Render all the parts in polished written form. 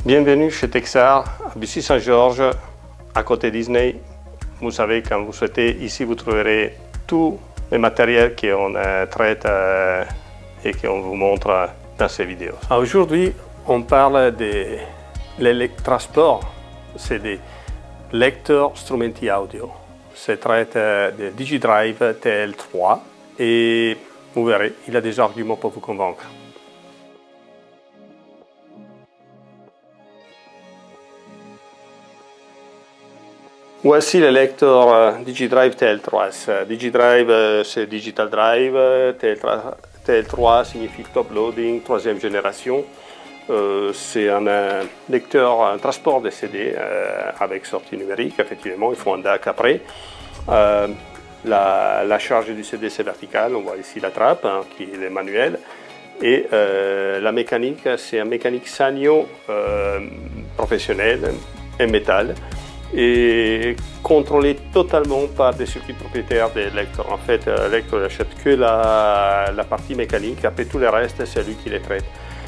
Bienvenue chez Texar, à Bussy-Saint-Georges, à côté Disney. Vous savez, quand vous souhaitez, ici vous trouverez tous les matériels qu'on traite et qu'on vous montre dans ces vidéos. Aujourd'hui, on parle de l'électrosport. C'est des lecteurs strumenti audio. C'est traite de DigiDrive TL3 et vous verrez, il a des arguments pour vous convaincre. Voici le lecteur DigiDrive TL3. DigiDrive, c'est Digital Drive. TL3 signifie Top Loading, troisième génération. C'est un lecteur, un transport de CD avec sortie numérique. Effectivement, il faut un DAC après. La charge du CD, c'est vertical. On voit ici la trappe, hein, qui est manuelle. Et la mécanique, c'est une mécanique Sanyo professionnelle en métal, et contrôlé totalement par des circuits propriétaires des lecteurs. En fait, le lecteur n'achète que la partie mécanique, après tout le reste, c'est lui qui les traite.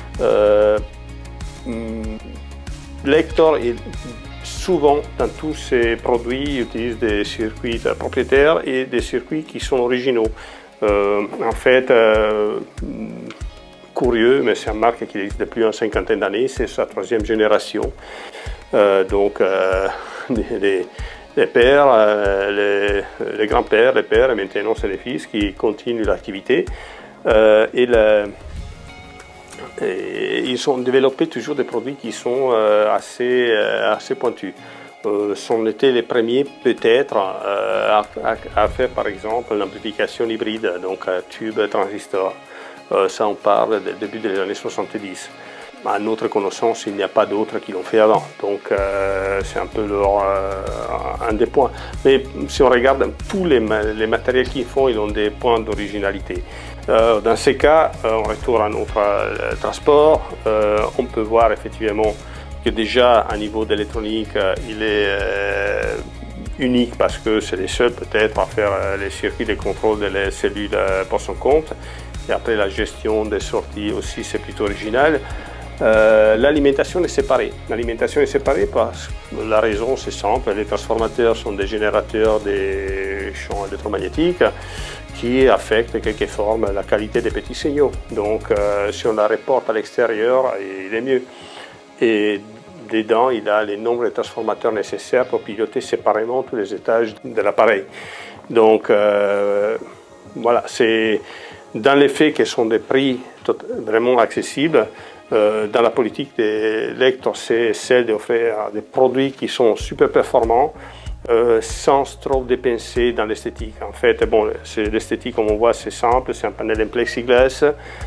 Lector, souvent, dans tous ces produits, utilise des circuits propriétaires et des circuits qui sont originaux. En fait, curieux, mais c'est une marque qui existe depuis une cinquantaine d'années, c'est sa troisième génération. Les pères, les grands-pères, les pères, et maintenant c'est les fils qui continuent l'activité. Et ils ont développé toujours des produits qui sont assez pointus. Sont été les premiers peut-être à faire par exemple l'amplification hybride, donc tube transistor. Ça on parle du début des années 70. À notre connaissance, il n'y a pas d'autres qui l'ont fait avant. Donc c'est un peu un des points. Mais si on regarde tous les matériels qu'ils font, ils ont des points d'originalité. Dans ces cas, on retourne à notre transport. On peut voir effectivement que déjà à niveau d'électronique, il est unique parce que c'est les seuls peut-être à faire les circuits de contrôle des cellules pour son compte. Et après la gestion des sorties aussi, c'est plutôt original. L'alimentation est séparée. L'alimentation est séparée parce que la raison c'est simple, les transformateurs sont des générateurs des champs électromagnétiques qui affectent quelque forme la qualité des petits signaux. Donc si on la reporte à l'extérieur, il est mieux. Et dedans, il a les nombres de transformateurs nécessaires pour piloter séparément tous les étages de l'appareil. Donc voilà, c'est dans les faits que sont des prix vraiment accessibles. Dans la politique des lecteurs, c'est celle d'offrir des produits qui sont super performants sans trop dépenser dans l'esthétique. En fait, bon, l'esthétique, comme on voit, c'est simple, c'est un panel en plexiglas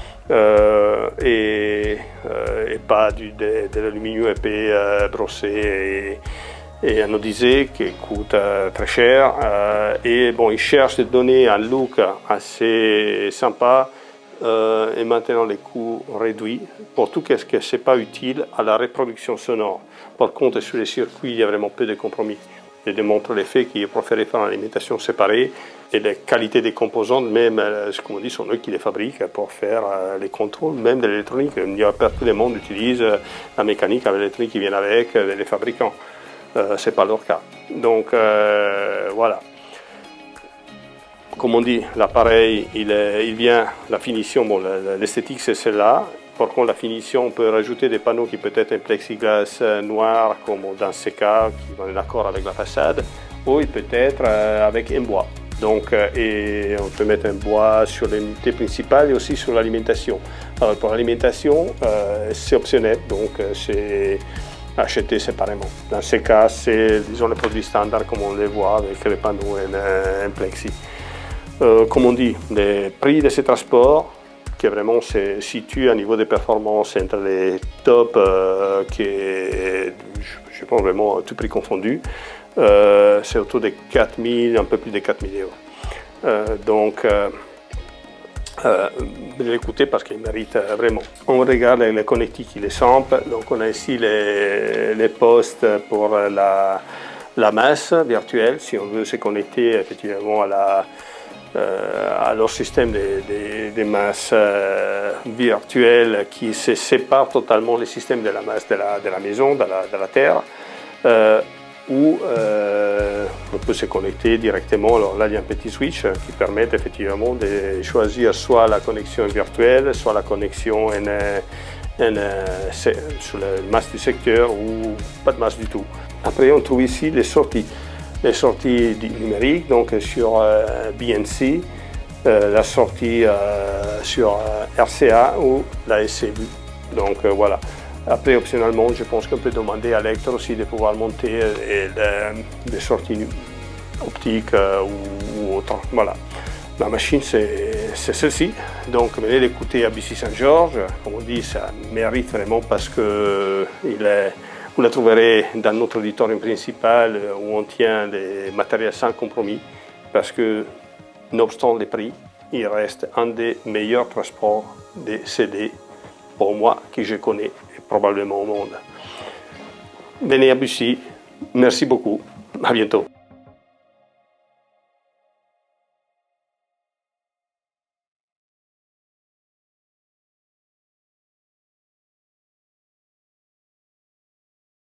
et pas de l'aluminium épais brossé et anodisé qui coûte très cher. Et bon, ils cherchent de donner un look assez sympa. Et maintenant les coûts réduits pour tout ce que ce n'est pas utile à la reproduction sonore. Par contre, sur les circuits, il y a vraiment peu de compromis. Je démontre les faits qu'ils préfèrent faire une alimentation séparée et les qualités des composants, même, comme on dit, sont eux qui les fabriquent pour faire les contrôles, même de l'électronique. Il n'y a pas tout le monde utilise la mécanique avec l'électronique qui vient avec les fabricants. Ce n'est pas leur cas. Donc voilà. Comme on dit, l'appareil, il vient, la finition, bon, l'esthétique c'est celle-là. Par contre, la finition, on peut rajouter des panneaux qui peut être en plexiglas noir, comme dans ces cas, qui vont en accord avec la façade, ou il peut être avec un bois. Donc, et on peut mettre un bois sur l'unité principale et aussi sur l'alimentation. Alors, pour l'alimentation, c'est optionnel, donc c'est acheté séparément. Dans ces cas, c'est, disons, les produits standards comme on les voit avec les panneaux en plexi. Comme on dit, les prix de ces transports, qui vraiment se situent à niveau de performance entre les tops, qui est, je pense vraiment tout prix confondu, c'est autour de 4 000, un peu plus de 4 000 €. Donc, l'écouter parce qu'il mérite vraiment. On regarde la connectique, il est simple. Donc, on a ici les postes pour la masse virtuelle, si on veut se connecter effectivement à à leur système des masses virtuelles qui se séparent totalement les systèmes de la masse de la maison, de la Terre, où on peut se connecter directement. Alors là, il y a un petit switch qui permet effectivement de choisir soit la connexion virtuelle, soit la connexion sur la masse du secteur ou pas de masse du tout. Après, on trouve ici les sorties numériques, donc sur BNC, la sortie sur RCA ou la SCU. Donc voilà. Après, optionnellement, je pense qu'on peut demander à Lector aussi de pouvoir monter des sorties optiques ou autres. Voilà. La machine, c'est celle-ci. Donc, venez l'écouter à BC Saint-Georges. Comme on dit, ça mérite vraiment parce que vous la trouverez dans notre auditorium principal où on tient des matériels sans compromis. Parce que, nonobstant les prix, il reste un des meilleurs transports des CD pour moi que je connais et probablement au monde. Venez à Bussy. Merci beaucoup. À bientôt.